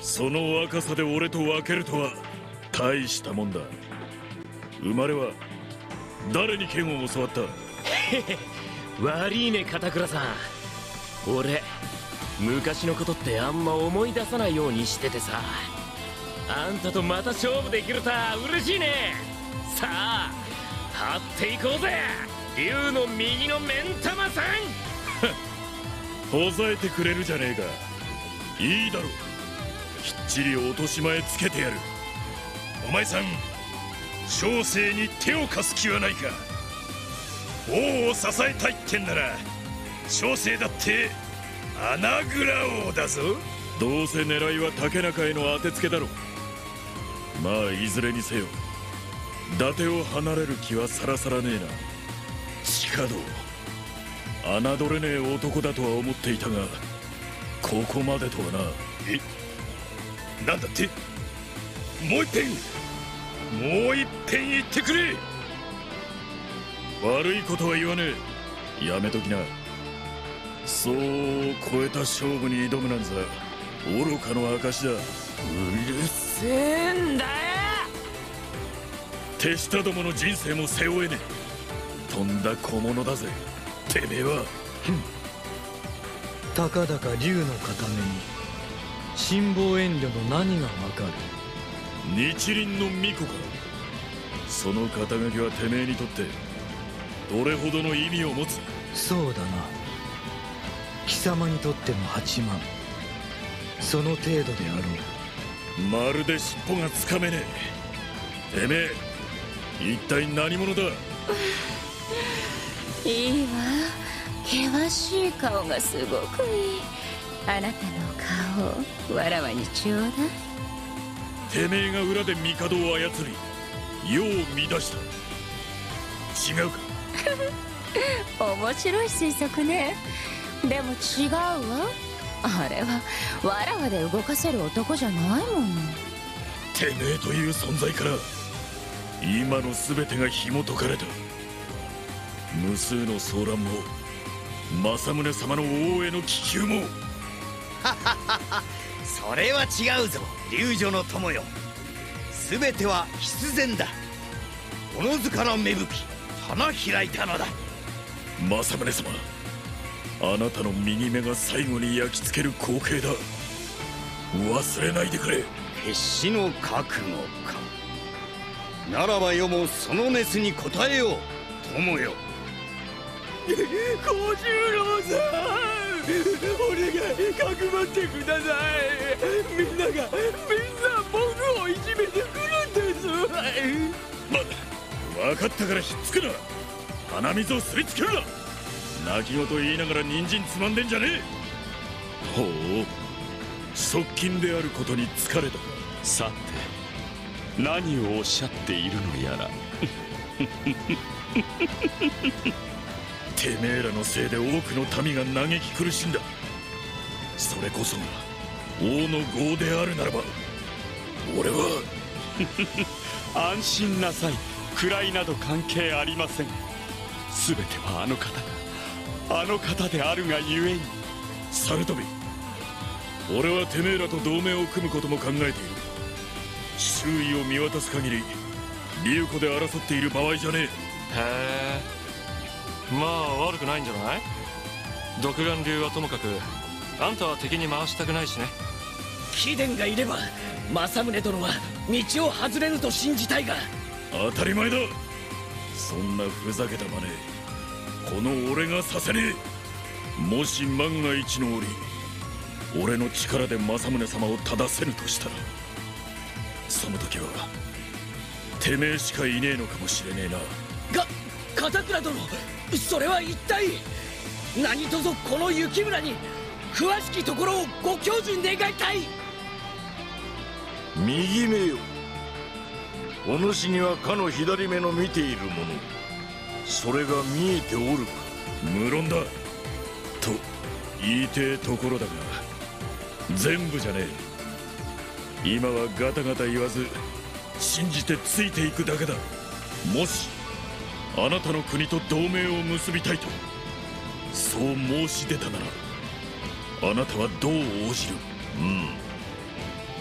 その若さで俺と分けるとは大したもんだ。生まれは誰に剣を教わった？ 悪いね片倉さん。俺昔のことってあんま思い出さないようにしててさ。あんたとまた勝負できると嬉しいね。さあ張っていこうぜ、竜の右の目ん玉さん。 ほざえてくれるじゃねえか。いいだろう、きっちり落とし前つけてやる。お前さん、小生に手を貸す気はないか？王を支えたいってんなら小生だって穴蔵王だぞ。どうせ狙いは竹中への当てつけだろ。まあいずれにせよ伊達を離れる気はさらさらねえな。地下道侮れねえ男だとは思っていたが、ここまでとはな。なんだって？もう一遍言ってくれ。悪いことは言わねえ。やめときな。そう超えた勝負に挑むなんざ愚かの証だ。うるせえんだよ。 手下どもの人生も背負えねえ。とんだ小物だぜてめえは。 たかだか竜の固めに辛抱遠慮の何がわかる？ 日輪の巫女か。その肩書きはてめえにとってどれほどの意味を持つ？ そうだな、貴様にとっての8万、その程度であろう。 まるで尻尾がつかめねえ。てめえ一体何者だ？ いいわ、険しい顔がすごくいい。あなたの顔わらわにちょうだい。 てめえが裏で帝を操り世を乱した。違うか？ 面白い推測ね。でも違うわ。あれはわらわで動かせる男じゃないもの。 てめえという存在から今の全てが紐解かれた。無数の騒乱も政宗様の王への気球も。 それは違うぞ龍女の友よ。全ては必然だ。おのずから芽吹き花開いたのだ。 政宗様、あなたの右目が最後に焼き付ける光景だ。忘れないでくれ。 決死の覚悟か。ならばよもその熱に応えよう友よ。 小十郎さん、お願いかくまってください。みんな僕をいじめてくるんです。 分かったからひっつくな。鼻水をすりつけるな。泣き言言いながら人参つまんでんじゃねえ。ほう、側近であることに疲れたか。 さて何をおっしゃっているのやら。 てめえらのせいで多くの民が嘆き苦しんだ。それこそが王の業であるならば俺は。 安心なさい、位など関係ありません。全てはあの方であるがゆえに。 猿飛、俺はてめえらと同盟を組むことも考えている。周囲を見渡す限り龍子で争っている場合じゃねえ。 へえ、まあ悪くないんじゃない？独眼竜はともかくあんたは敵に回したくないしね。 貴殿がいれば政宗殿は道を外れると信じたいが。 当たり前だ。そんなふざけた真似この俺がさせねえ。もし万が一の折俺の力で政宗様を正せぬとしたら、その時はてめえしかいねえのかもしれねえな。 片倉殿、それは一体何とぞこの雪村に詳しきところをご教授願いたい。 右目よ、お主にはかの左目の見ているもの、それが見えておるか？ 無論だと言いてえところだが全部じゃねえ。今はガタガタ言わず信じてついていくだけだ。もしあなたの国と同盟を結びたいとそう申し出たならあなたはどう応じる？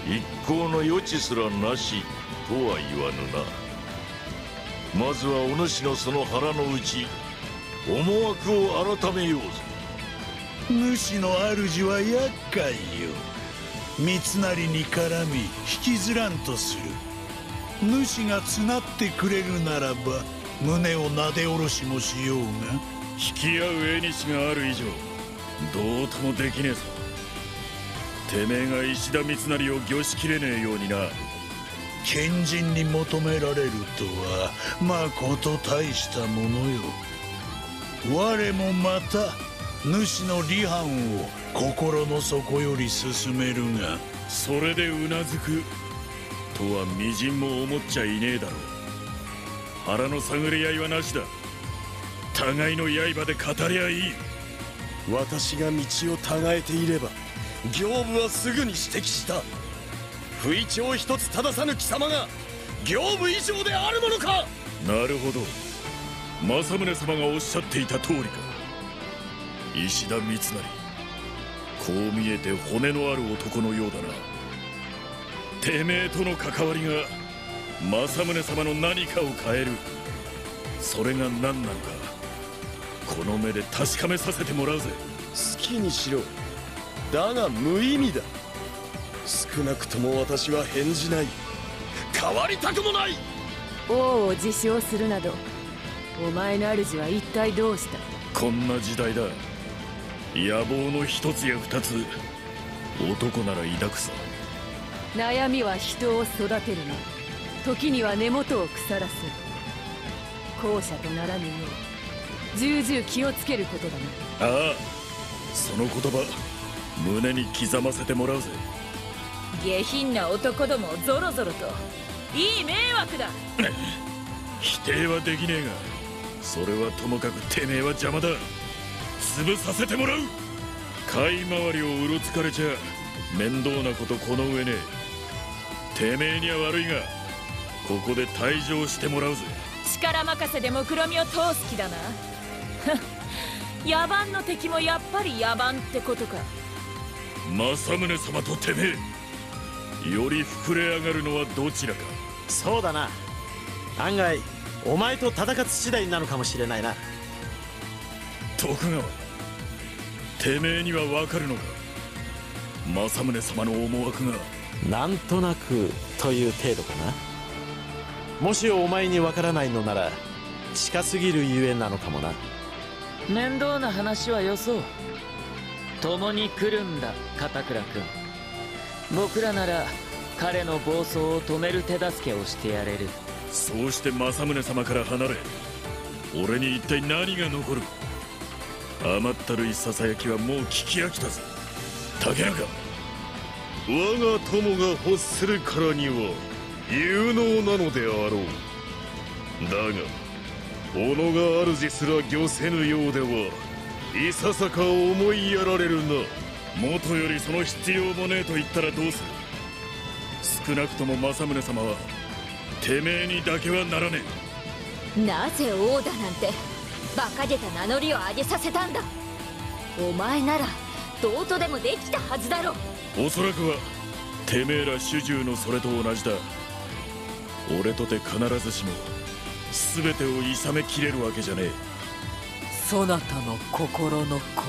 一向の余地すらなしとは言わぬな。まずはお主のその腹の内、思惑を改めようぞ。 主の主は厄介よ。三成に絡み引きずらんとする。主が募ってくれるならば胸をなで下ろしもしようが。 引き合う縁がある以上どうともできねえぞ。てめえが石田三成を御しきれねえようにな。 賢人に求められるとはまこと大したものよ。我もまた主の離反を心の底より進めるが。 それでうなずくとはみじんも思っちゃいねえだろう。腹の探り合いはなしだ。互いの刃で語りゃいい。 私が道をたがえていれば刑部はすぐに指摘した。不意調一つ正さぬ貴様が刑部以上であるものか。 なるほど、政宗様がおっしゃっていた通りか。石田三成、こう見えて骨のある男のようだな。てめえとの関わりが政宗様の何かを変える。それが何なのかこの目で確かめさせてもらうぜ。 好きにしろ。だが無意味だ。少なくとも私は返事ない。変わりたくもない。 王を自称するなど、お前の主は一体どうした。 こんな時代だ。野望の一つや二つ男なら抱くさ。 悩みは人を育てるが、時には根元を腐らせる。後者とならぬよう重々気をつけることだな。 ああ、その言葉胸に刻ませてもらうぜ。 下品な男どもをゾロゾロと、いい迷惑だ。 否定はできねえが、それはともかくてめえは邪魔だ。潰させてもらう。買い回りをうろつかれちゃ面倒なことこの上ねえ。てめえには悪いがここで退場してもらうぜ。 力任せで目論見を通す気だな。野蛮の敵もやっぱり野蛮ってことか。 政宗様とてめえ、より膨れ上がるのはどちらか。 そうだな。案外お前と戦つ次第なのかもしれないな。 徳川、てめえにはわかるのか。政宗様の思惑が。 なんとなくという程度かな。もしお前にわからないのなら近すぎるゆえなのかもな。 面倒な話はよそう。共に来るんだ片倉君。僕らなら彼の暴走を止める手助けをしてやれる。 そうして政宗様から離れ俺に一体何が残る。甘ったるいささやきはもう聞き飽きたぜ。竹中、 我が友が欲するからには有能なのであろう。だが己が主すら御せぬようではいささか思いやられるな。 もとよりその必要もねえと言ったらどうする。少なくとも政宗様はてめえにだけはならねえ。なぜ王だなんて馬鹿げた名乗りを上げさせたんだ。お前ならどうとでもできたはずだろ。 おそらくはてめえら主従のそれと同じだ。俺とて必ずしも全てを諌めきれるわけじゃねえ。 そなたの心の氷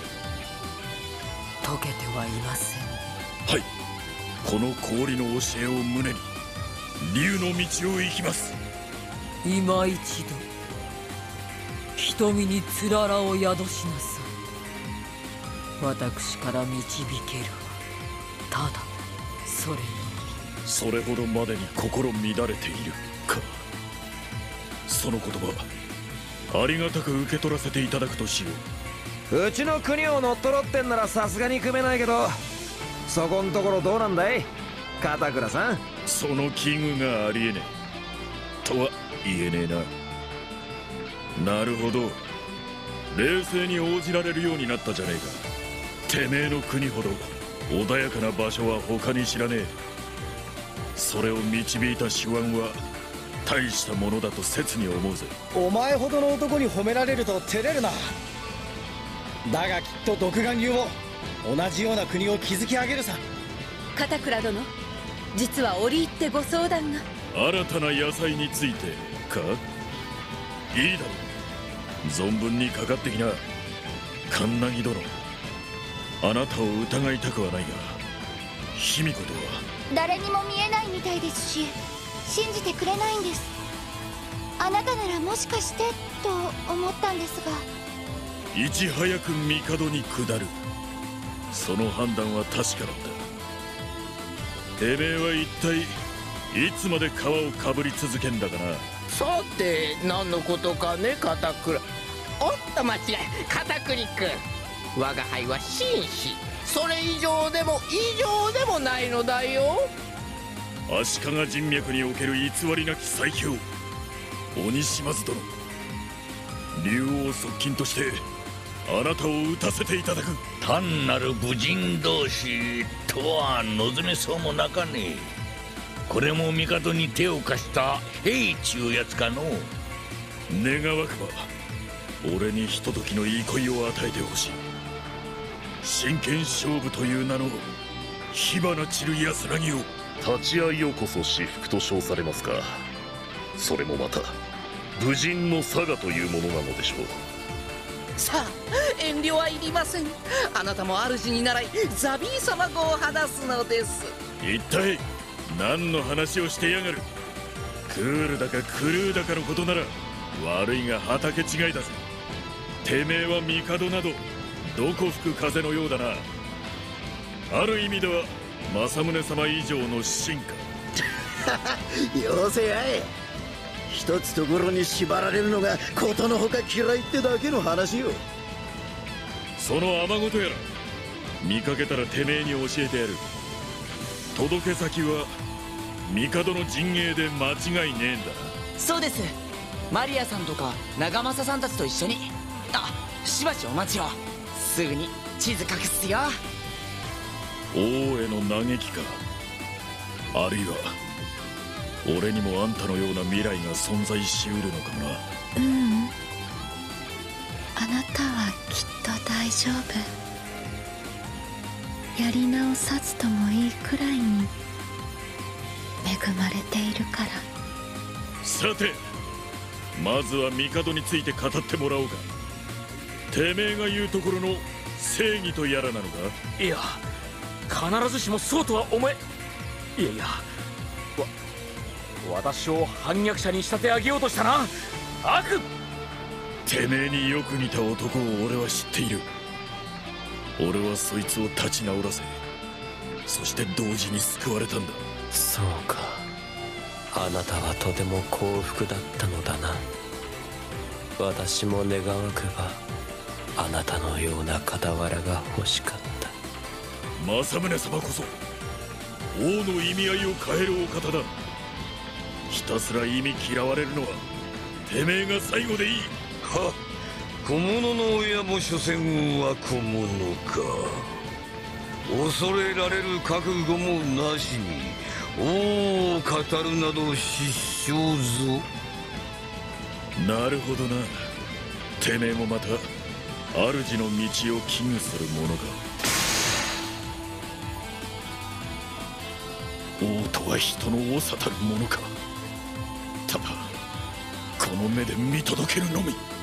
解けてはいません。 はい、この氷の教えを胸に竜の道を行きます。 今一度瞳につららを宿しなさい。私から導けるはただそれのみ。 それほどまでに心乱れているか。その言葉ありがたく受け取らせていただくとしよう。うちの国を乗っ取ろってんならさすがに組めないけど、そこんところどうなんだい片倉さん。 その危惧がありえねえとは言えねえな。なるほど、冷静に応じられるようになったじゃねえか。てめえの国ほど穏やかな場所は他に知らねえ。それを導いた手腕は大したものだと切に思うぜ。 お前ほどの男に褒められると照れるな。だがきっと独眼竜も同じような国を築き上げるさ。 片倉殿、実は折り入ってご相談が。 新たな野菜についてか。いいだろう、存分にかかってきな。カンナギ殿、あなたを疑いたくはないが、卑弥呼とは誰にも見えないみたいですし、信じてくれないんです。あなたならもしかしてと思ったんですが。 いち早く帝に下る、その判断は確かだった。てめえは一体いつまで皮をかぶり続けんだかな。 さて何のことかね、片倉。おっと間違い、片栗君。我が輩は紳士、それ以上でもないのだよ。 足利人脈における偽りなき最強鬼島津殿、竜王側近としてあなたを討たせていただく。 単なる武人同士とは望めそうもなかねえ。これも帝に手を貸した兵ちゅうやつかの。 願わくば俺にひとときの憩いを与えてほしい。真剣勝負という名の火花散る安らぎを。 立ち会いをこそ私服と称されますか。それもまた武人の差がというものなのでしょう。 さあ遠慮はいりません。あなたも主に習いザビー様号を果たすのです。 一体何の話をしてやがる。クールだかクルーだかのことなら悪いが畑違いだぜ。てめえは帝などどこ吹く風のようだな。ある意味では政宗様以上の進化。 よせやい。一つところに縛られるのがことのほか嫌いってだけの話よ。 その雨事やら見かけたらてめえに教えてやる。届け先は帝の陣営で間違いねえんだな。 そうです。マリアさんとか長政さんたちと一緒に。あ、しばしお待ちを。すぐに地図隠すよ。 王への嘆きか、あるいは俺にもあんたのような未来が存在しうるのかもな。 あなたはきっと大丈夫。やり直さずともいいくらいに恵まれているから。 さてまずは帝について語ってもらおうか。てめえが言うところの正義とやらなのか。 いや必ずしもそうとは思え。いやいや、私を反逆者に仕立て上げようとしたな悪。 てめえによく似た男を俺は知っている。俺はそいつを立ち直らせ、そして同時に救われたんだ。 そうか、あなたはとても幸福だったのだな。私も願わくばあなたのような傍らが欲しかった。 政宗様こそ王の意味合いを変えるお方だ。ひたすら意味嫌われるのはてめえが最後でいい。 はっ、小物の親も所詮は小物か。恐れられる覚悟もなしに王を語るなど失笑ぞ。 なるほどな。てめえもまた主の道を危惧する者か。王とは人の長たるものか。ただこの目で見届けるのみ。